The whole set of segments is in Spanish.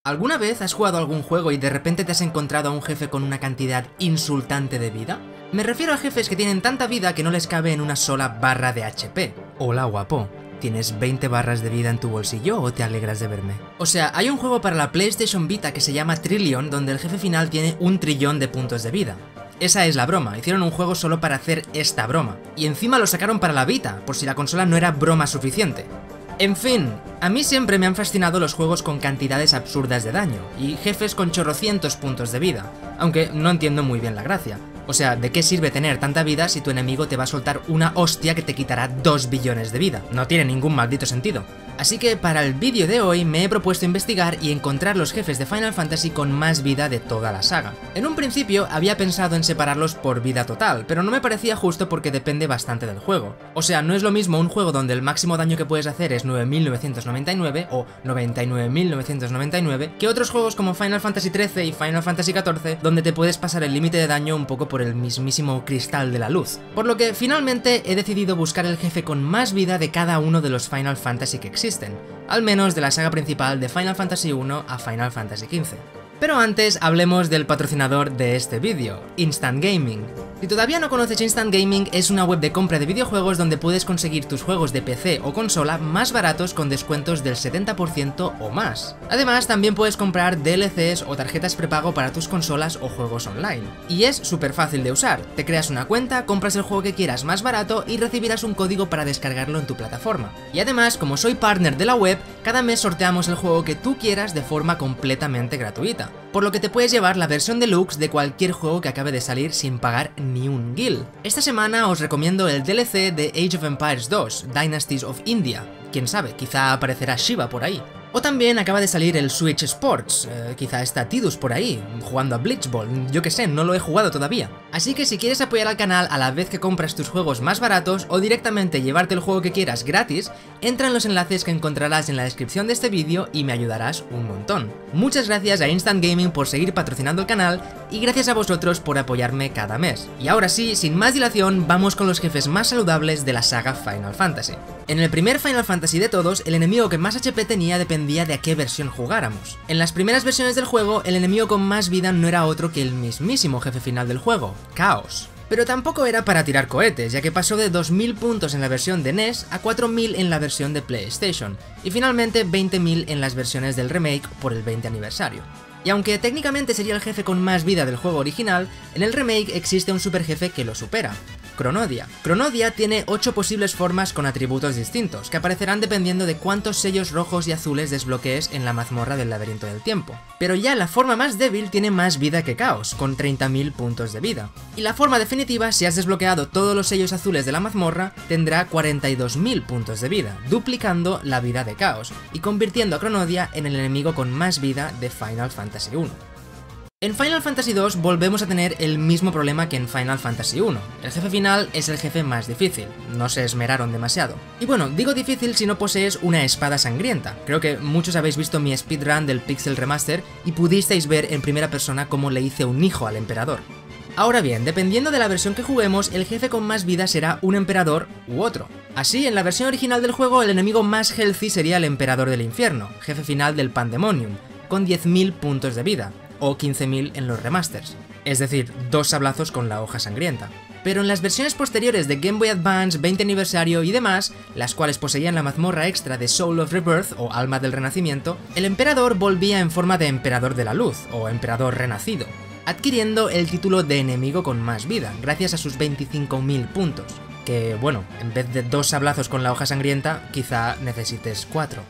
¿Alguna vez has jugado algún juego y de repente te has encontrado a un jefe con una cantidad insultante de vida? Me refiero a jefes que tienen tanta vida que no les cabe en una sola barra de HP. Hola guapo, ¿tienes 20 barras de vida en tu bolsillo o te alegras de verme? O sea, hay un juego para la PlayStation Vita que se llama Trillion donde el jefe final tiene 1 trillón de puntos de vida. Esa es la broma, hicieron un juego solo para hacer esta broma. Y encima lo sacaron para la Vita, por si la consola no era broma suficiente. En fin, a mí siempre me han fascinado los juegos con cantidades absurdas de daño, y jefes con chorrocientos puntos de vida, aunque no entiendo muy bien la gracia. O sea, ¿de qué sirve tener tanta vida si tu enemigo te va a soltar una hostia que te quitará 2 billones de vida? No tiene ningún maldito sentido. Así que para el vídeo de hoy me he propuesto investigar y encontrar los jefes de Final Fantasy con más vida de toda la saga. En un principio había pensado en separarlos por vida total, pero no me parecía justo porque depende bastante del juego. O sea, no es lo mismo un juego donde el máximo daño que puedes hacer es 9.999 o 99.999 que otros juegos como Final Fantasy XIII y Final Fantasy XIV donde te puedes pasar el límite de daño un poco por el mismísimo cristal de la luz. Por lo que finalmente he decidido buscar el jefe con más vida de cada uno de los Final Fantasy que existen, al menos de la saga principal de Final Fantasy I a Final Fantasy XV. Pero antes hablemos del patrocinador de este vídeo, Instant Gaming. Si todavía no conoces Instant Gaming, es una web de compra de videojuegos donde puedes conseguir tus juegos de PC o consola más baratos con descuentos del 70% o más. Además, también puedes comprar DLCs o tarjetas prepago para tus consolas o juegos online. Y es súper fácil de usar, te creas una cuenta, compras el juego que quieras más barato y recibirás un código para descargarlo en tu plataforma. Y además, como soy partner de la web, cada mes sorteamos el juego que tú quieras de forma completamente gratuita, por lo que te puedes llevar la versión deluxe de cualquier juego que acabe de salir sin pagar ni un gil. Esta semana os recomiendo el DLC de Age of Empires 2, Dynasties of India. Quién sabe, quizá aparecerá Shiva por ahí. O también acaba de salir el Switch Sports, quizá está Tidus por ahí, jugando a Blitzball, yo que sé, no lo he jugado todavía. Así que si quieres apoyar al canal a la vez que compras tus juegos más baratos o directamente llevarte el juego que quieras gratis, entra en los enlaces que encontrarás en la descripción de este vídeo y me ayudarás un montón. Muchas gracias a Instant Gaming por seguir patrocinando el canal y gracias a vosotros por apoyarme cada mes. Y ahora sí, sin más dilación, vamos con los jefes más saludables de la saga Final Fantasy. En el primer Final Fantasy de todos, el enemigo que más HP tenía dependía de a qué versión jugáramos. En las primeras versiones del juego, el enemigo con más vida no era otro que el mismísimo jefe final del juego, Chaos. Pero tampoco era para tirar cohetes, ya que pasó de 2000 puntos en la versión de NES a 4000 en la versión de PlayStation, y finalmente 20.000 en las versiones del remake por el 20 aniversario. Y aunque técnicamente sería el jefe con más vida del juego original, en el remake existe un superjefe que lo supera, Cronodia. Cronodia tiene 8 posibles formas con atributos distintos, que aparecerán dependiendo de cuántos sellos rojos y azules desbloquees en la mazmorra del laberinto del tiempo. Pero ya la forma más débil tiene más vida que Chaos, con 30.000 puntos de vida. Y la forma definitiva, si has desbloqueado todos los sellos azules de la mazmorra, tendrá 42.000 puntos de vida, duplicando la vida de Chaos, y convirtiendo a Cronodia en el enemigo con más vida de Final Fantasy I. En Final Fantasy II volvemos a tener el mismo problema que en Final Fantasy I. El jefe final es el jefe más difícil, no se esmeraron demasiado. Y bueno, digo difícil si no posees una espada sangrienta. Creo que muchos habéis visto mi speedrun del Pixel Remaster y pudisteis ver en primera persona cómo le hice un hijo al emperador. Ahora bien, dependiendo de la versión que juguemos, el jefe con más vida será un emperador u otro. Así, en la versión original del juego, el enemigo más healthy sería el emperador del infierno, jefe final del Pandemonium, con 10.000 puntos de vida, o 15.000 en los remasters, es decir, 2 sablazos con la hoja sangrienta. Pero en las versiones posteriores de Game Boy Advance, 20 aniversario y demás, las cuales poseían la mazmorra extra de Soul of Rebirth o Alma del Renacimiento, el emperador volvía en forma de emperador de la luz, o emperador renacido, adquiriendo el título de enemigo con más vida, gracias a sus 25.000 puntos. Que bueno, en vez de 2 sablazos con la hoja sangrienta, quizá necesites 4.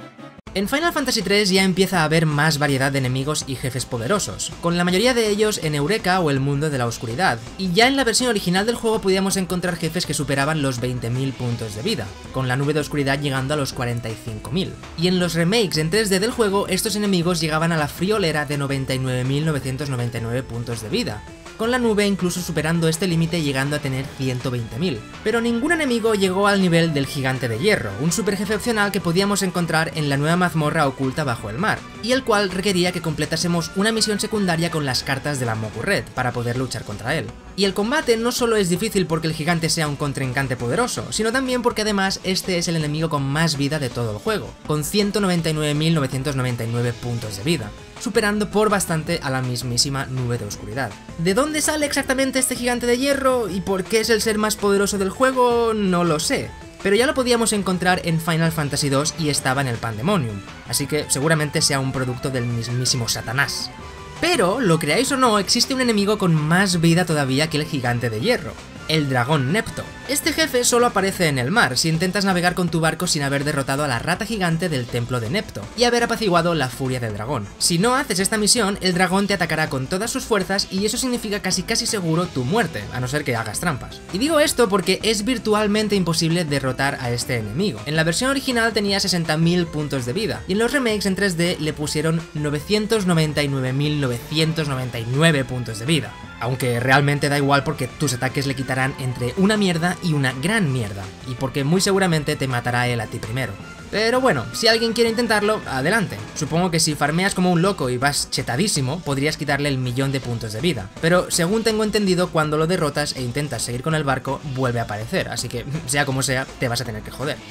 En Final Fantasy III ya empieza a haber más variedad de enemigos y jefes poderosos, con la mayoría de ellos en Eureka o el mundo de la oscuridad, y ya en la versión original del juego podíamos encontrar jefes que superaban los 20.000 puntos de vida, con la nube de oscuridad llegando a los 45.000. Y en los remakes en 3D del juego, estos enemigos llegaban a la friolera de 99.999 puntos de vida, con la nube incluso superando este límite y llegando a tener 120.000. Pero ningún enemigo llegó al nivel del Gigante de Hierro, un super jefe opcional que podíamos encontrar en la nueva mazmorra oculta bajo el mar, y el cual requería que completásemos una misión secundaria con las cartas de la Mogu Red para poder luchar contra él. Y el combate no solo es difícil porque el gigante sea un contrincante poderoso, sino también porque además este es el enemigo con más vida de todo el juego, con 199.999 puntos de vida, superando por bastante a la mismísima Nube de Oscuridad. ¿De dónde sale exactamente este Gigante de Hierro y por qué es el ser más poderoso del juego? No lo sé, pero ya lo podíamos encontrar en Final Fantasy II y estaba en el Pandemonium, así que seguramente sea un producto del mismísimo Satanás. Pero, lo creáis o no, existe un enemigo con más vida todavía que el Gigante de Hierro, el dragón Nepto. Este jefe solo aparece en el mar si intentas navegar con tu barco sin haber derrotado a la rata gigante del templo de Nepto y haber apaciguado la furia del dragón. Si no haces esta misión, el dragón te atacará con todas sus fuerzas y eso significa casi seguro tu muerte, a no ser que hagas trampas. Y digo esto porque es virtualmente imposible derrotar a este enemigo. En la versión original tenía 60.000 puntos de vida y en los remakes en 3D le pusieron 999.999 puntos de vida. Aunque realmente da igual porque tus ataques le quitarán entre una mierda y una gran mierda, y porque muy seguramente te matará él a ti primero. Pero bueno, si alguien quiere intentarlo, adelante. Supongo que si farmeas como un loco y vas chetadísimo, podrías quitarle el 1.000.000 de puntos de vida. Pero según tengo entendido, cuando lo derrotas e intentas seguir con el barco, vuelve a aparecer, así que sea como sea, te vas a tener que joder.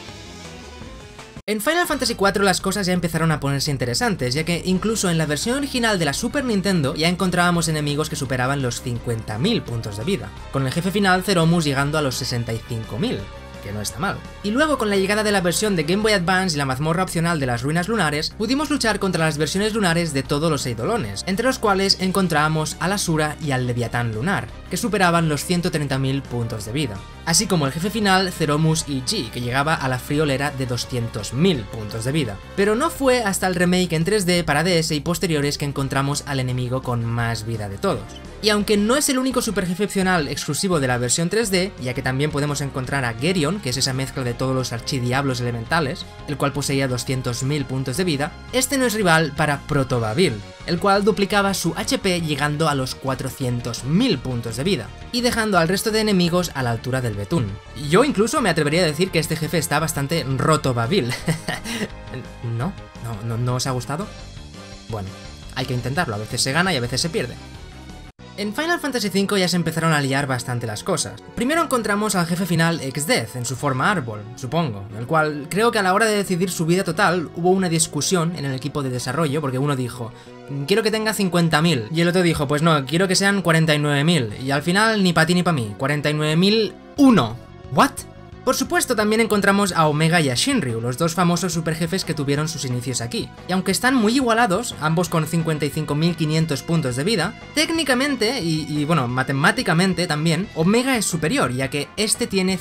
En Final Fantasy IV las cosas ya empezaron a ponerse interesantes, ya que incluso en la versión original de la Super Nintendo ya encontrábamos enemigos que superaban los 50.000 puntos de vida, con el jefe final Zeromus llegando a los 65.000. Que no está mal. Y luego con la llegada de la versión de Game Boy Advance y la mazmorra opcional de las ruinas lunares, pudimos luchar contra las versiones lunares de todos los eidolones, entre los cuales encontrábamos al Asura y al Leviatán lunar, que superaban los 130.000 puntos de vida, así como el jefe final Zeromus EG, que llegaba a la friolera de 200.000 puntos de vida. Pero no fue hasta el remake en 3D para DS y posteriores que encontramos al enemigo con más vida de todos. Y aunque no es el único super jefe opcional exclusivo de la versión 3D, ya que también podemos encontrar a Geryon, que es esa mezcla de todos los archidiablos elementales, el cual poseía 200.000 puntos de vida, este no es rival para Proto-Babil, el cual duplicaba su HP llegando a los 400.000 puntos de vida, y dejando al resto de enemigos a la altura del betún. Yo incluso me atrevería a decir que este jefe está bastante roto Babil. ¿No? ¿No os ha gustado? Bueno, hay que intentarlo, a veces se gana y a veces se pierde. En Final Fantasy V ya se empezaron a liar bastante las cosas. Primero encontramos al jefe final Exdeath en su forma árbol, supongo, el cual creo que a la hora de decidir su vida total hubo una discusión en el equipo de desarrollo porque uno dijo, quiero que tenga 50.000, y el otro dijo, pues no, quiero que sean 49.000, y al final ni para ti ni para mí, 49.001. ¿What? Por supuesto, también encontramos a Omega y a Shinryu, los dos famosos superjefes que tuvieron sus inicios aquí. Y aunque están muy igualados, ambos con 55.500 puntos de vida, técnicamente, y bueno, matemáticamente también, Omega es superior, ya que este tiene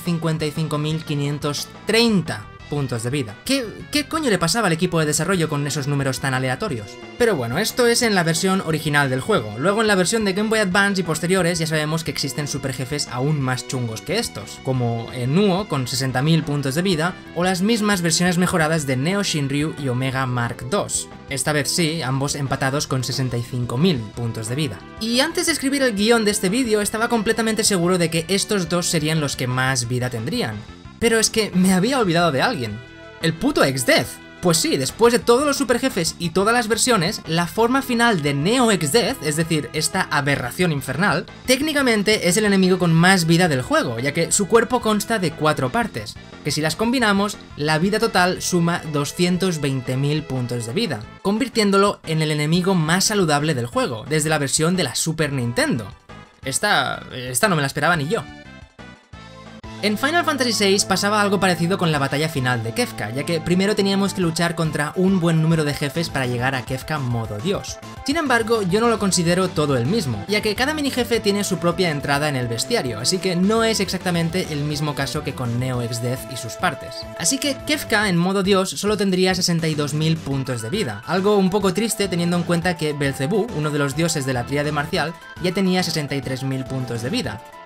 55.530 puntos de vida. ¿Qué coño le pasaba al equipo de desarrollo con esos números tan aleatorios? Pero bueno, esto es en la versión original del juego. Luego en la versión de Game Boy Advance y posteriores ya sabemos que existen superjefes aún más chungos que estos, como Enuo con 60.000 puntos de vida, o las mismas versiones mejoradas de Neo Shinryu y Omega Mark II. Esta vez sí, ambos empatados con 65.000 puntos de vida. Y antes de escribir el guión de este vídeo estaba completamente seguro de que estos dos serían los que más vida tendrían. Pero es que me había olvidado de alguien. ¡El puto Exdeath! Pues sí, después de todos los superjefes y todas las versiones, la forma final de Neo Exdeath, es decir, esta aberración infernal, técnicamente es el enemigo con más vida del juego, ya que su cuerpo consta de 4 partes, que si las combinamos, la vida total suma 220.000 puntos de vida, convirtiéndolo en el enemigo más saludable del juego, desde la versión de la Super Nintendo. Esta no me la esperaba ni yo. En Final Fantasy VI pasaba algo parecido con la batalla final de Kefka, ya que primero teníamos que luchar contra un buen número de jefes para llegar a Kefka modo dios. Sin embargo, yo no lo considero todo el mismo, ya que cada minijefe tiene su propia entrada en el bestiario, así que no es exactamente el mismo caso que con Neo Exdeath y sus partes. Así que Kefka en modo dios solo tendría 62.000 puntos de vida, algo un poco triste teniendo en cuenta que Belzebú, uno de los dioses de la tríade marcial, ya tenía 63.000 puntos de vida,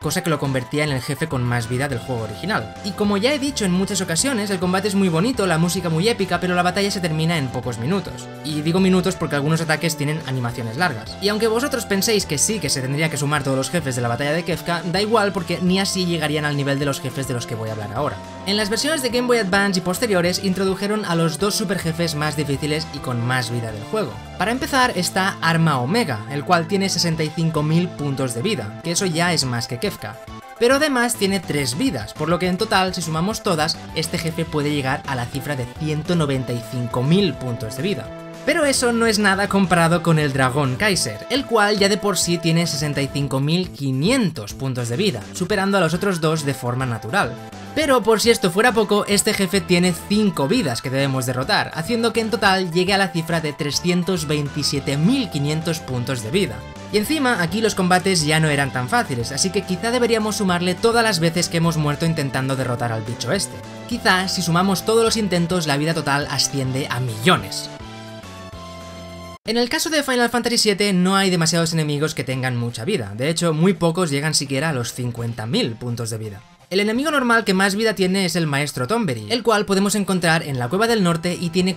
cosa que lo convertía en el jefe con más vida del juego original. Y como ya he dicho en muchas ocasiones, el combate es muy bonito, la música muy épica, pero la batalla se termina en pocos minutos. Y digo minutos porque algunos ataques tienen animaciones largas. Y aunque vosotros penséis que sí, que se tendría que sumar todos los jefes de la batalla de Kefka, da igual porque ni así llegarían al nivel de los jefes de los que voy a hablar ahora. En las versiones de Game Boy Advance y posteriores introdujeron a los dos super jefes más difíciles y con más vida del juego. Para empezar está Arma Omega, el cual tiene 65.000 puntos de vida, que eso ya es más que Kefka. Pero además tiene 3 vidas, por lo que en total, si sumamos todas, este jefe puede llegar a la cifra de 195.000 puntos de vida. Pero eso no es nada comparado con el Dragón Kaiser, el cual ya de por sí tiene 65.500 puntos de vida, superando a los otros dos de forma natural. Pero por si esto fuera poco, este jefe tiene 5 vidas que debemos derrotar, haciendo que en total llegue a la cifra de 327.500 puntos de vida. Y encima, aquí los combates ya no eran tan fáciles, así que quizá deberíamos sumarle todas las veces que hemos muerto intentando derrotar al bicho este. Quizá, si sumamos todos los intentos, la vida total asciende a millones. En el caso de Final Fantasy VII no hay demasiados enemigos que tengan mucha vida, de hecho muy pocos llegan siquiera a los 50.000 puntos de vida. El enemigo normal que más vida tiene es el Maestro Tonberry, el cual podemos encontrar en la Cueva del Norte y tiene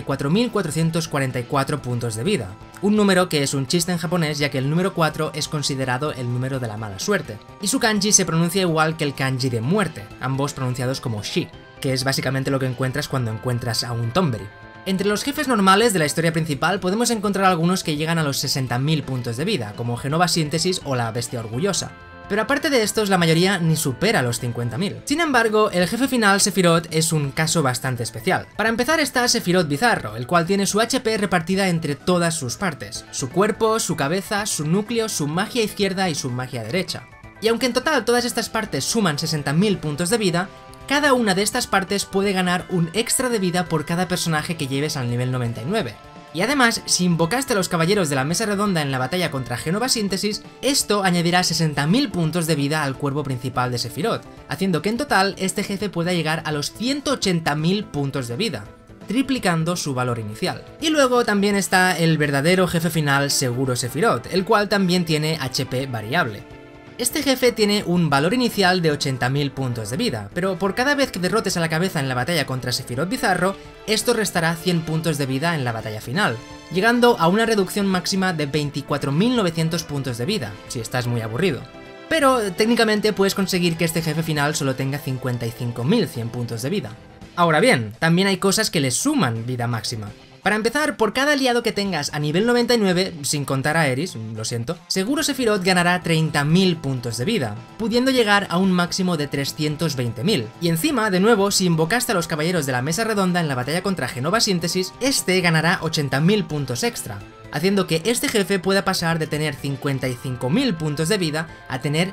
44.444 puntos de vida, un número que es un chiste en japonés ya que el número 4 es considerado el número de la mala suerte, y su kanji se pronuncia igual que el kanji de muerte, ambos pronunciados como shi, que es básicamente lo que encuentras cuando encuentras a un Tonberry. Entre los jefes normales de la historia principal podemos encontrar algunos que llegan a los 60.000 puntos de vida, como Genova Síntesis o la Bestia Orgullosa. Pero aparte de estos, la mayoría ni supera los 50.000. Sin embargo, el jefe final, Sephiroth, es un caso bastante especial. Para empezar está Sephiroth Bizarro, el cual tiene su HP repartida entre todas sus partes, su cuerpo, su cabeza, su núcleo, su magia izquierda y su magia derecha. Y aunque en total todas estas partes suman 60.000 puntos de vida, cada una de estas partes puede ganar un extra de vida por cada personaje que lleves al nivel 99. Y además, si invocaste a los caballeros de la mesa redonda en la batalla contra Genova Síntesis, esto añadirá 60.000 puntos de vida al cuerpo principal de Sephiroth, haciendo que en total este jefe pueda llegar a los 180.000 puntos de vida, triplicando su valor inicial. Y luego también está el verdadero jefe final Seguro Sephiroth, el cual también tiene HP variable. Este jefe tiene un valor inicial de 80.000 puntos de vida, pero por cada vez que derrotes a la cabeza en la batalla contra Sephiroth Bizarro, esto restará 100 puntos de vida en la batalla final, llegando a una reducción máxima de 24.900 puntos de vida, si estás muy aburrido. Pero técnicamente puedes conseguir que este jefe final solo tenga 55.100 puntos de vida. Ahora bien, también hay cosas que le suman vida máxima. Para empezar, por cada aliado que tengas a nivel 99, sin contar a Aeris, lo siento, seguro Sephiroth ganará 30.000 puntos de vida, pudiendo llegar a un máximo de 320.000. Y encima, de nuevo, si invocaste a los caballeros de la mesa redonda en la batalla contra Genova Síntesis, este ganará 80.000 puntos extra, haciendo que este jefe pueda pasar de tener 55.000 puntos de vida a tener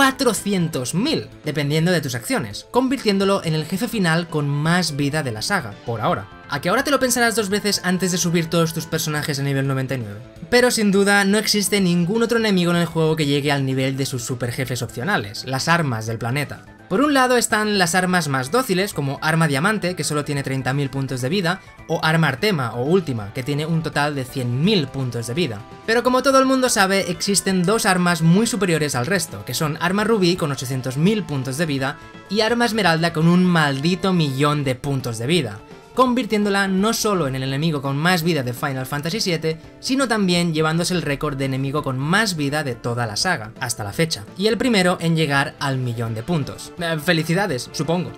400.000, dependiendo de tus acciones, convirtiéndolo en el jefe final con más vida de la saga, por ahora. ¿A que ahora te lo pensarás 2 veces antes de subir todos tus personajes a nivel 99? Pero sin duda no existe ningún otro enemigo en el juego que llegue al nivel de sus super jefes opcionales, las armas del planeta. Por un lado están las armas más dóciles, como Arma Diamante, que solo tiene 30.000 puntos de vida, o Arma Artema, o Última, que tiene un total de 100.000 puntos de vida. Pero como todo el mundo sabe, existen 2 armas muy superiores al resto, que son Arma Rubí con 800.000 puntos de vida, y Arma Esmeralda con un maldito millón de puntos de vida, convirtiéndola no solo en el enemigo con más vida de Final Fantasy VII, sino también llevándose el récord de enemigo con más vida de toda la saga, hasta la fecha, y el primero en llegar al 1.000.000 de puntos. Felicidades, supongo.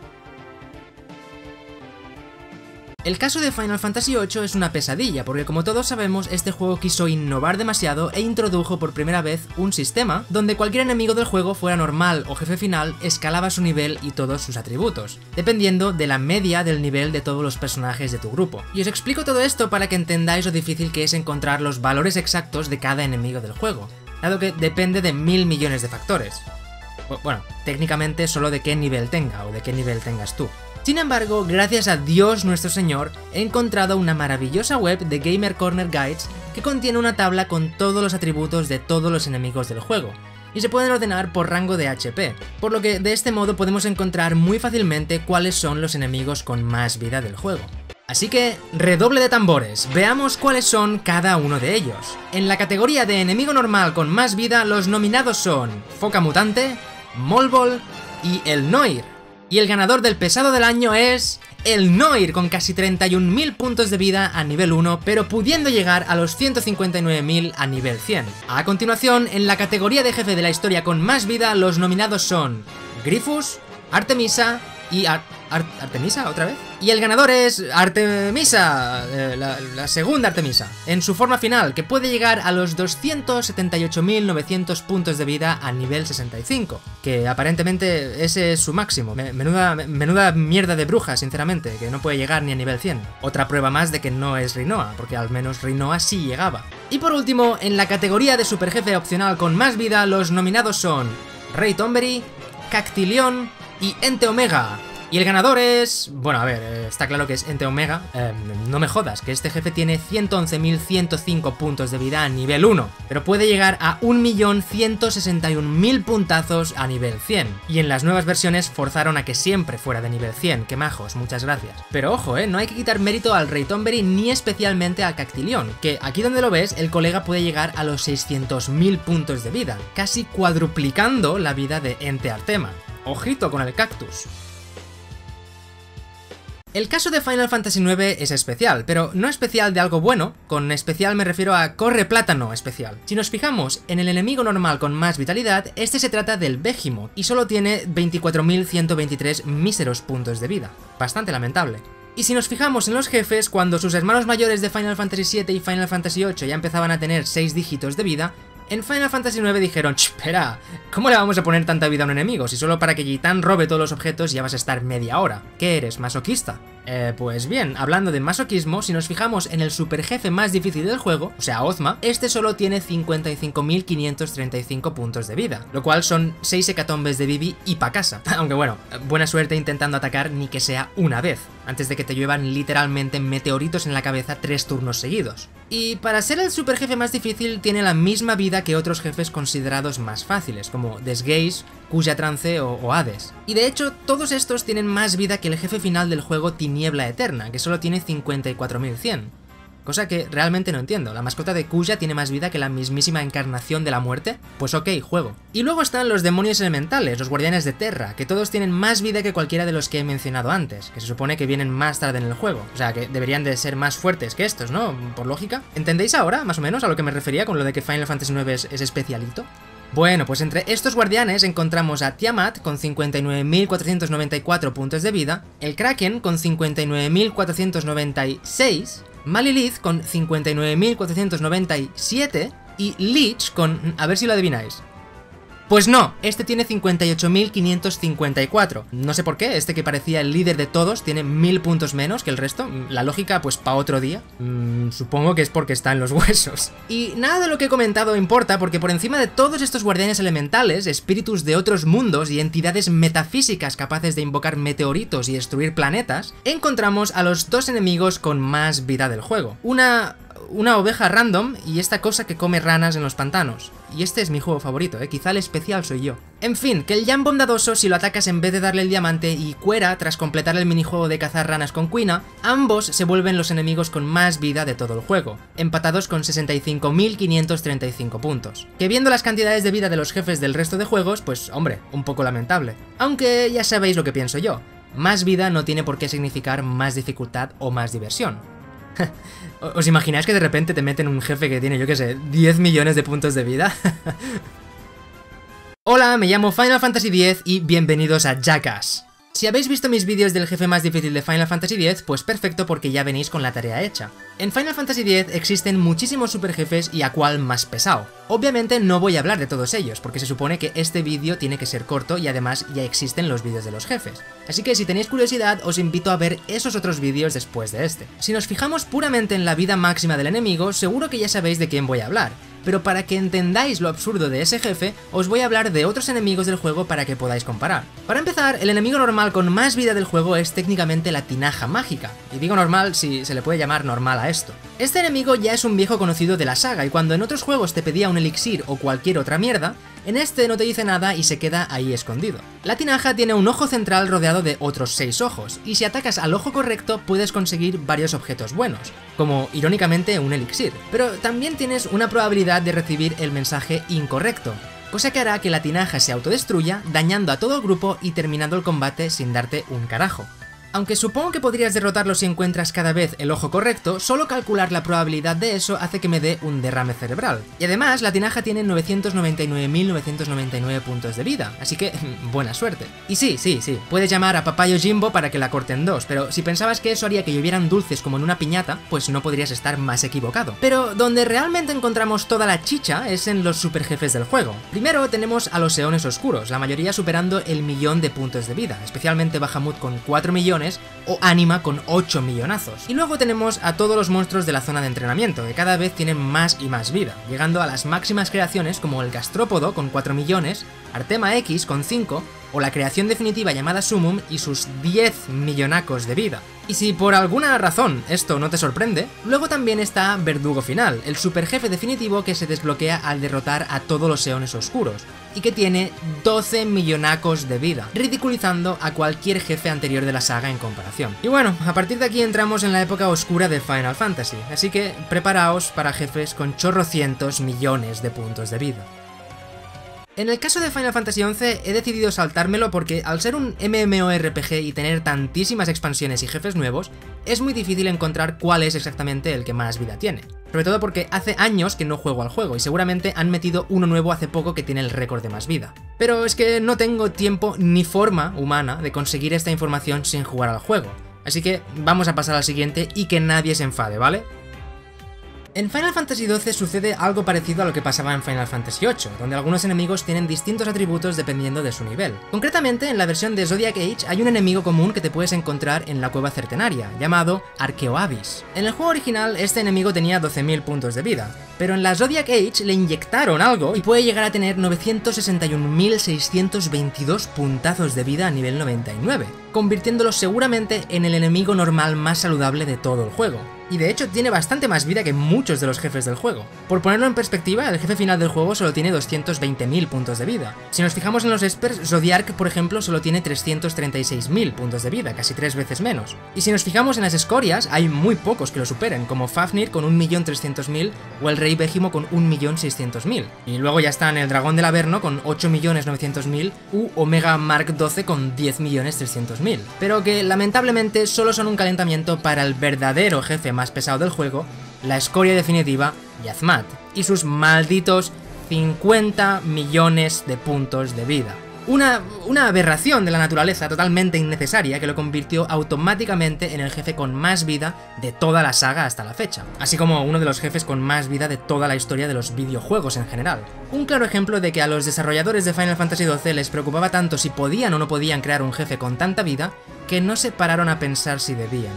El caso de Final Fantasy VIII es una pesadilla, porque como todos sabemos, este juego quiso innovar demasiado e introdujo por primera vez un sistema donde cualquier enemigo del juego, fuera normal o jefe final, escalaba su nivel y todos sus atributos, dependiendo de la media del nivel de todos los personajes de tu grupo. Y os explico todo esto para que entendáis lo difícil que es encontrar los valores exactos de cada enemigo del juego, dado que depende de 1.000 millones de factores. Bueno, técnicamente solo de qué nivel tenga o de qué nivel tengas tú. Sin embargo, gracias a Dios nuestro Señor, he encontrado una maravillosa web de Gamer Corner Guides que contiene una tabla con todos los atributos de todos los enemigos del juego, y se pueden ordenar por rango de HP, por lo que de este modo podemos encontrar muy fácilmente cuáles son los enemigos con más vida del juego. Así que, redoble de tambores, veamos cuáles son cada uno de ellos. En la categoría de enemigo normal con más vida, los nominados son Foca Mutante, Molbol y el Noir. Y el ganador del pesado del año es el Noir, con casi 31.000 puntos de vida a nivel 1, pero pudiendo llegar a los 159.000 a nivel 100. A continuación, en la categoría de jefe de la historia con más vida, los nominados son Grifus, Artemisa y ¿Artemisa otra vez? Y el ganador es Artemisa, la segunda Artemisa, en su forma final, que puede llegar a los 278.900 puntos de vida a nivel 65, que aparentemente ese es su máximo. Menuda mierda de bruja, sinceramente, que no puede llegar ni a nivel 100. Otra prueba más de que no es Rinoa, porque al menos Rinoa sí llegaba. Y por último, en la categoría de superjefe opcional con más vida, los nominados son Rey Tonberry, Cactilion y Ente Omega. Y el ganador es... bueno, a ver, está claro que es Ente Omega. No me jodas, que este jefe tiene 111.105 puntos de vida a nivel 1, pero puede llegar a 1.161.000 puntazos a nivel 100. Y en las nuevas versiones forzaron a que siempre fuera de nivel 100, que majos, muchas gracias. Pero ojo, no hay que quitar mérito al Rey Tonberry ni especialmente a Cactilion, que aquí donde lo ves, el colega puede llegar a los 600.000 puntos de vida, casi cuadruplicando la vida de Ente Artema. Ojito con el cactus. El caso de Final Fantasy IX es especial, pero no especial de algo bueno, con especial me refiero a corre plátano especial. Si nos fijamos en el enemigo normal con más vitalidad, este se trata del Behemoth, y solo tiene 24.123 míseros puntos de vida. Bastante lamentable. Y si nos fijamos en los jefes, cuando sus hermanos mayores de Final Fantasy VII y Final Fantasy VIII ya empezaban a tener 6 dígitos de vida, en Final Fantasy IX dijeron, espera, ¿cómo le vamos a poner tanta vida a un enemigo si solo para que Gitan robe todos los objetos ya vas a estar media hora? ¿Qué eres, masoquista? Pues bien, hablando de masoquismo, si nos fijamos en el superjefe más difícil del juego, o sea, Ozma, este solo tiene 55.535 puntos de vida, lo cual son 6 hecatombes de Vivi y pa' casa. Aunque bueno, buena suerte intentando atacar ni que sea una vez, antes de que te lluevan literalmente meteoritos en la cabeza 3 turnos seguidos. Y para ser el superjefe más difícil, tiene la misma vida que otros jefes considerados más fáciles, como Desgaze, Kuja Trance o Hades. Y de hecho, todos estos tienen más vida que el jefe final del juego Tiniebla Eterna, que solo tiene 54.100. Cosa que realmente no entiendo. ¿La mascota de Kuja tiene más vida que la mismísima encarnación de la muerte? Pues ok, juego. Y luego están los demonios elementales, los guardianes de Terra, que todos tienen más vida que cualquiera de los que he mencionado antes, que se supone que vienen más tarde en el juego. O sea, que deberían de ser más fuertes que estos, ¿no? Por lógica. ¿Entendéis ahora, más o menos, a lo que me refería con lo de que Final Fantasy IX es especialito? Bueno, pues entre estos guardianes encontramos a Tiamat con 59.494 puntos de vida, el Kraken con 59.496, Malilith con 59.497 y Lich con... a ver si lo adivináis. Pues no, este tiene 58.554. No sé por qué, este que parecía el líder de todos tiene 1000 puntos menos que el resto. La lógica, pues pa' otro día. Supongo que es porque está en los huesos. Y nada de lo que he comentado importa, porque por encima de todos estos guardianes elementales, espíritus de otros mundos y entidades metafísicas capaces de invocar meteoritos y destruir planetas, encontramos a los dos enemigos con más vida del juego. Una oveja random y esta cosa que come ranas en los pantanos. Y este es mi juego favorito, quizá el especial soy yo. En fin, que el Jam bondadoso, si lo atacas en vez de darle el diamante, y Cuera, tras completar el minijuego de cazar ranas con Quina, ambos se vuelven los enemigos con más vida de todo el juego, empatados con 65.535 puntos. Que viendo las cantidades de vida de los jefes del resto de juegos, pues hombre, un poco lamentable. Aunque ya sabéis lo que pienso yo, más vida no tiene por qué significar más dificultad o más diversión. ¿Os imagináis que de repente te meten un jefe que tiene, yo qué sé, 10 millones de puntos de vida? Hola, me llamo Final Fantasy X y bienvenidos a Jackass. Si habéis visto mis vídeos del jefe más difícil de Final Fantasy X, pues perfecto porque ya venís con la tarea hecha. En Final Fantasy X existen muchísimos superjefes y a cuál más pesado. Obviamente no voy a hablar de todos ellos, porque se supone que este vídeo tiene que ser corto y además ya existen los vídeos de los jefes. Así que si tenéis curiosidad, os invito a ver esos otros vídeos después de este. Si nos fijamos puramente en la vida máxima del enemigo, seguro que ya sabéis de quién voy a hablar. Pero para que entendáis lo absurdo de ese jefe, os voy a hablar de otros enemigos del juego para que podáis comparar. Para empezar, el enemigo normal con más vida del juego es técnicamente la tinaja mágica, y digo normal si se le puede llamar normal a esto. Este enemigo ya es un viejo conocido de la saga, y cuando en otros juegos te pedía un elixir o cualquier otra mierda, en este no te dice nada y se queda ahí escondido. La tinaja tiene un ojo central rodeado de otros 6 ojos, y si atacas al ojo correcto puedes conseguir varios objetos buenos, como irónicamente un elixir, pero también tienes una probabilidad de recibir el mensaje incorrecto, cosa que hará que la tinaja se autodestruya, dañando a todo el grupo y terminando el combate sin darte un carajo. Aunque supongo que podrías derrotarlo si encuentras cada vez el ojo correcto, solo calcular la probabilidad de eso hace que me dé un derrame cerebral. Y además, la tinaja tiene 999.999 puntos de vida, así que buena suerte. Y sí, puedes llamar a Papá Yojimbo para que la corte en dos, pero si pensabas que eso haría que llovieran dulces como en una piñata, pues no podrías estar más equivocado. Pero donde realmente encontramos toda la chicha es en los superjefes del juego. Primero tenemos a los Eones Oscuros, la mayoría superando el 1.000.000 de puntos de vida, especialmente Bahamut con 4 millones o Anima con 8 millonazos. Y luego tenemos a todos los monstruos de la zona de entrenamiento, que cada vez tienen más y más vida, llegando a las máximas creaciones como el Gastrópodo con 4 millones, Artema X con 5, o la creación definitiva llamada Sumum y sus 10 millonacos de vida. Y si por alguna razón esto no te sorprende, luego también está Verdugo Final, el superjefe definitivo que se desbloquea al derrotar a todos los Eones Oscuros, y que tiene 12 millonacos de vida, ridiculizando a cualquier jefe anterior de la saga en comparación. Y bueno, a partir de aquí entramos en la época oscura de Final Fantasy, así que preparaos para jefes con chorrocientos millones de puntos de vida. En el caso de Final Fantasy XI he decidido saltármelo porque al ser un MMORPG y tener tantísimas expansiones y jefes nuevos, es muy difícil encontrar cuál es exactamente el que más vida tiene. Sobre todo porque hace años que no juego al juego y seguramente han metido uno nuevo hace poco que tiene el récord de más vida. Pero es que no tengo tiempo ni forma humana de conseguir esta información sin jugar al juego. Así que vamos a pasar al siguiente y que nadie se enfade, ¿vale? En Final Fantasy XII sucede algo parecido a lo que pasaba en Final Fantasy VIII, donde algunos enemigos tienen distintos atributos dependiendo de su nivel. Concretamente, en la versión de Zodiac Age hay un enemigo común que te puedes encontrar en la cueva Certenaria, llamado Arqueoavis. En el juego original, este enemigo tenía 12.000 puntos de vida, pero en la Zodiac Age le inyectaron algo y puede llegar a tener 961.622 puntazos de vida a nivel 99, convirtiéndolo seguramente en el enemigo normal más saludable de todo el juego. Y de hecho tiene bastante más vida que muchos de los jefes del juego. Por ponerlo en perspectiva, el jefe final del juego solo tiene 220.000 puntos de vida. Si nos fijamos en los Espers, Zodiark, por ejemplo, solo tiene 336.000 puntos de vida, casi 3 veces menos. Y si nos fijamos en las escorias, hay muy pocos que lo superen, como Fafnir con 1.300.000 o el Rey Bégimo con 1.600.000. Y luego ya están el Dragón del Averno con 8.900.000 u Omega Mark XII con 10.300.000. Pero que lamentablemente solo son un calentamiento para el verdadero jefe más pesado del juego, la escoria definitiva, Yazmat, y sus malditos 50 millones de puntos de vida. Una aberración de la naturaleza totalmente innecesaria que lo convirtió automáticamente en el jefe con más vida de toda la saga hasta la fecha, así como uno de los jefes con más vida de toda la historia de los videojuegos en general. Un claro ejemplo de que a los desarrolladores de Final Fantasy XII les preocupaba tanto si podían o no podían crear un jefe con tanta vida, que no se pararon a pensar si debían.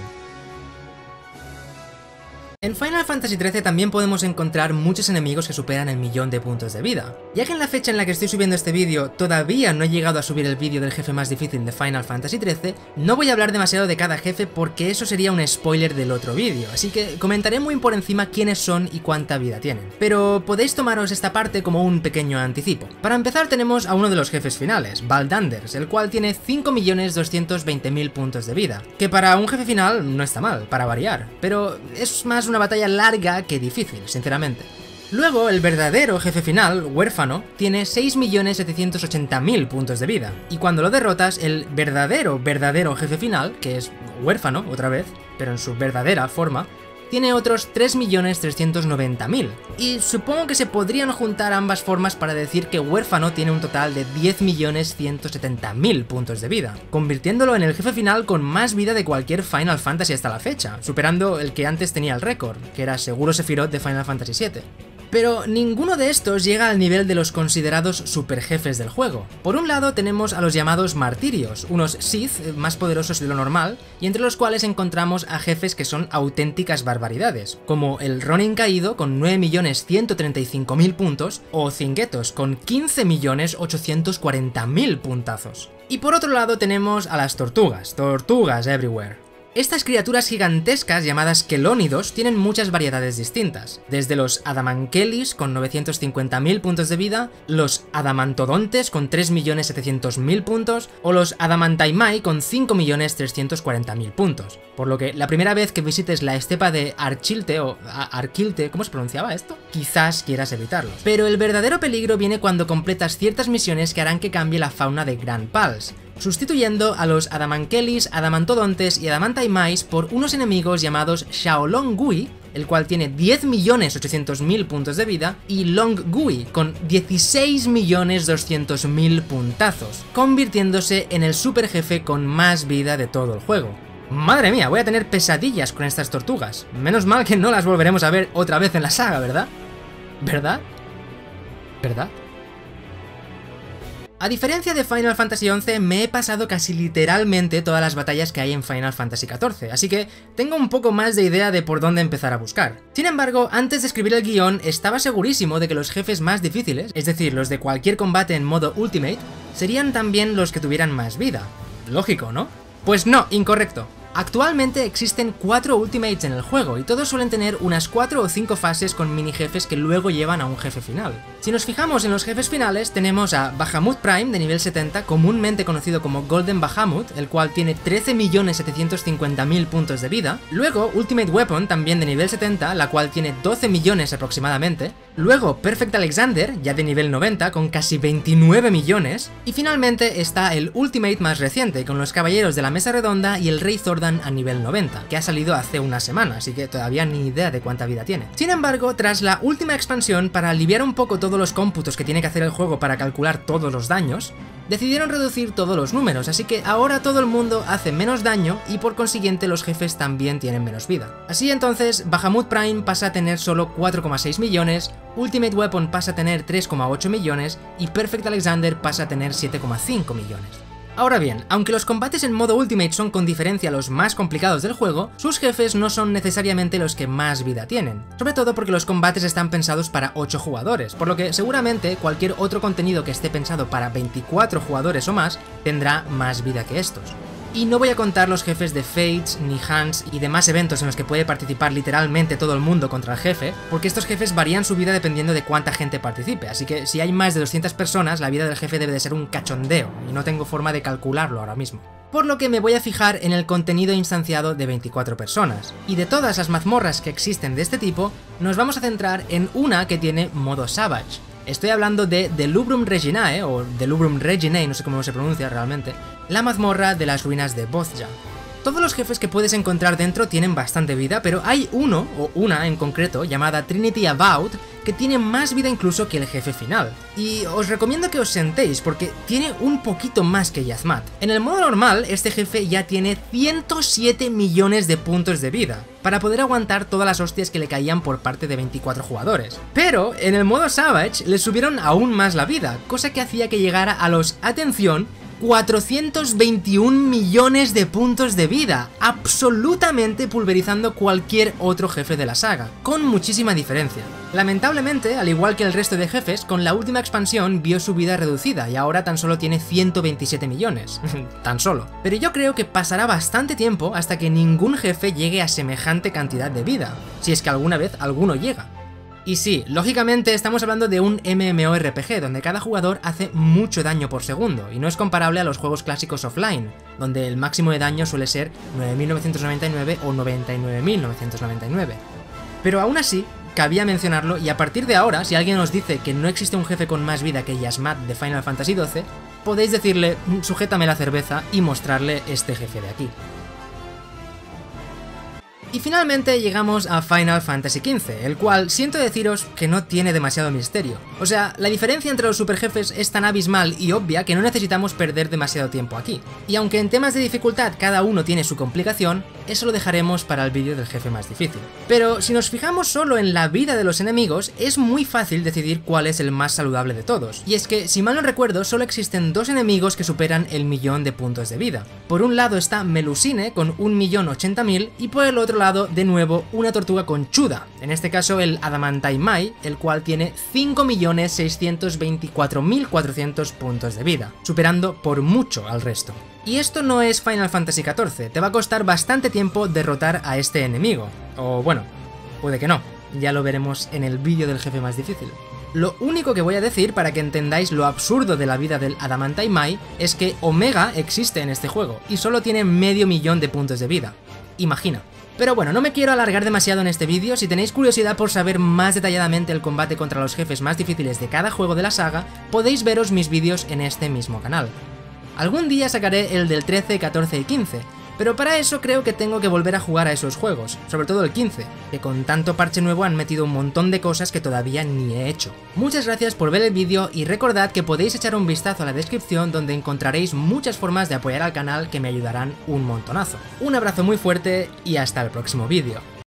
En Final Fantasy XIII también podemos encontrar muchos enemigos que superan el 1.000.000 de puntos de vida. Ya que en la fecha en la que estoy subiendo este vídeo todavía no he llegado a subir el vídeo del jefe más difícil de Final Fantasy XIII, no voy a hablar demasiado de cada jefe porque eso sería un spoiler del otro vídeo, así que comentaré muy por encima quiénes son y cuánta vida tienen. Pero podéis tomaros esta parte como un pequeño anticipo. Para empezar tenemos a uno de los jefes finales, Valdanders, el cual tiene 5.220.000 puntos de vida, que para un jefe final no está mal, para variar, pero es más una batalla larga que difícil, sinceramente. Luego, el verdadero jefe final, Huérfano, tiene 6.780.000 puntos de vida, y cuando lo derrotas, el verdadero jefe final, que es Huérfano, otra vez, pero en su verdadera forma, tiene otros 3.390.000, y supongo que se podrían juntar ambas formas para decir que Huérfano tiene un total de 10.170.000 puntos de vida, convirtiéndolo en el jefe final con más vida de cualquier Final Fantasy hasta la fecha, superando el que antes tenía el récord, que era seguro Sephiroth de Final Fantasy VII. Pero ninguno de estos llega al nivel de los considerados superjefes del juego. Por un lado tenemos a los llamados Martirios, unos Sith más poderosos de lo normal, y entre los cuales encontramos a jefes que son auténticas barbaridades, como el Ronin Caído con 9.135.000 puntos, o Zinguetos con 15.840.000 puntazos. Y por otro lado tenemos a las Tortugas Everywhere. Estas criaturas gigantescas llamadas quelónidos tienen muchas variedades distintas, desde los adamankelis con 950.000 puntos de vida, los adamantodontes con 3.700.000 puntos o los adamantaimai con 5.340.000 puntos. Por lo que la primera vez que visites la estepa de Archilte o Arquilte, ¿cómo se pronunciaba esto? Quizás quieras evitarlos. Pero el verdadero peligro viene cuando completas ciertas misiones que harán que cambie la fauna de Grand Pals, sustituyendo a los adamankelis, adamantodontes y adamantaimais por unos enemigos llamados Xiaolong Gui, el cual tiene 10.800.000 puntos de vida, y Long Gui, con 16.200.000 puntazos, convirtiéndose en el super jefe con más vida de todo el juego. Madre mía, voy a tener pesadillas con estas tortugas. Menos mal que no las volveremos a ver otra vez en la saga, ¿verdad? ¿Verdad? ¿Verdad? A diferencia de Final Fantasy XI, me he pasado casi literalmente todas las batallas que hay en Final Fantasy XIV, así que tengo un poco más de idea de por dónde empezar a buscar. Sin embargo, antes de escribir el guión, estaba segurísimo de que los jefes más difíciles, es decir, los de cualquier combate en modo Ultimate, serían también los que tuvieran más vida. Lógico, ¿no? Pues no, incorrecto. Actualmente existen 4 Ultimates en el juego y todos suelen tener unas 4 o 5 fases con mini jefes que luego llevan a un jefe final. Si nos fijamos en los jefes finales, tenemos a Bahamut Prime de nivel 70, comúnmente conocido como Golden Bahamut, el cual tiene 13.750.000 puntos de vida. Luego Ultimate Weapon, también de nivel 70, la cual tiene 12 millones aproximadamente. Luego Perfect Alexander, ya de nivel 90, con casi 29 millones. Y finalmente está el Ultimate más reciente, con los Caballeros de la Mesa Redonda y el Rey Zordon a nivel 90, que ha salido hace una semana, así que todavía ni idea de cuánta vida tiene. Sin embargo, tras la última expansión, para aliviar un poco todos los cómputos que tiene que hacer el juego para calcular todos los daños, decidieron reducir todos los números, así que ahora todo el mundo hace menos daño y por consiguiente los jefes también tienen menos vida. Así entonces, Bahamut Prime pasa a tener solo 4,6 millones, Ultimate Weapon pasa a tener 3,8 millones y Perfect Alexander pasa a tener 7,5 millones. Ahora bien, aunque los combates en modo Ultimate son con diferencia los más complicados del juego, sus jefes no son necesariamente los que más vida tienen, sobre todo porque los combates están pensados para 8 jugadores, por lo que seguramente cualquier otro contenido que esté pensado para 24 jugadores o más tendrá más vida que estos. Y no voy a contar los jefes de Fates, ni Hans y demás eventos en los que puede participar literalmente todo el mundo contra el jefe, porque estos jefes varían su vida dependiendo de cuánta gente participe, así que si hay más de 200 personas, la vida del jefe debe de ser un cachondeo, y no tengo forma de calcularlo ahora mismo. Por lo que me voy a fijar en el contenido instanciado de 24 personas. Y de todas las mazmorras que existen de este tipo, nos vamos a centrar en una que tiene modo Savage. Estoy hablando de Delubrum Reginae, o Delubrum Reginae, no sé cómo se pronuncia realmente, la mazmorra de las ruinas de Bozja. Todos los jefes que puedes encontrar dentro tienen bastante vida, pero hay uno, o una en concreto, llamada Trinity Avowed, que tiene más vida incluso que el jefe final. Y os recomiendo que os sentéis, porque tiene un poquito más que Yazmat. En el modo normal, este jefe ya tiene 107 millones de puntos de vida, para poder aguantar todas las hostias que le caían por parte de 24 jugadores. Pero en el modo Savage le subieron aún más la vida, cosa que hacía que llegara a los, atención, 421 millones de puntos de vida, absolutamente pulverizando cualquier otro jefe de la saga, con muchísima diferencia. Lamentablemente, al igual que el resto de jefes, con la última expansión vio su vida reducida y ahora tan solo tiene 127 millones, tan solo. Pero yo creo que pasará bastante tiempo hasta que ningún jefe llegue a semejante cantidad de vida, si es que alguna vez alguno llega. Y sí, lógicamente estamos hablando de un MMORPG, donde cada jugador hace mucho daño por segundo, y no es comparable a los juegos clásicos offline, donde el máximo de daño suele ser 9.999 o 99.999. Pero aún así, cabía mencionarlo, y a partir de ahora, si alguien os dice que no existe un jefe con más vida que Yazmat de Final Fantasy XII, podéis decirle, sujétame la cerveza, y mostrarle este jefe de aquí. Y finalmente llegamos a Final Fantasy XV, el cual siento deciros que no tiene demasiado misterio. O sea, la diferencia entre los superjefes es tan abismal y obvia que no necesitamos perder demasiado tiempo aquí. Y aunque en temas de dificultad cada uno tiene su complicación, eso lo dejaremos para el vídeo del jefe más difícil. Pero si nos fijamos solo en la vida de los enemigos, es muy fácil decidir cuál es el más saludable de todos. Y es que, si mal no recuerdo, solo existen 2 enemigos que superan el 1.000.000 de puntos de vida. Por un lado está Melusine con 1.080.000 y por el otro lado, de nuevo, una tortuga conchuda, en este caso el Adamantaimai, el cual tiene 5.624.400 puntos de vida, superando por mucho al resto. Y esto no es Final Fantasy XIV, te va a costar bastante tiempo derrotar a este enemigo. O bueno, puede que no, ya lo veremos en el vídeo del jefe más difícil. Lo único que voy a decir para que entendáis lo absurdo de la vida del Adamantine Mai es que Omega existe en este juego y solo tiene medio millón de puntos de vida. Imagina. Pero bueno, no me quiero alargar demasiado en este vídeo. Si tenéis curiosidad por saber más detalladamente el combate contra los jefes más difíciles de cada juego de la saga, podéis veros mis vídeos en este mismo canal. Algún día sacaré el del 13, 14 y 15, pero para eso creo que tengo que volver a jugar a esos juegos, sobre todo el 15, que con tanto parche nuevo han metido un montón de cosas que todavía ni he hecho. Muchas gracias por ver el vídeo y recordad que podéis echar un vistazo a la descripción donde encontraréis muchas formas de apoyar al canal que me ayudarán un montonazo. Un abrazo muy fuerte y hasta el próximo vídeo.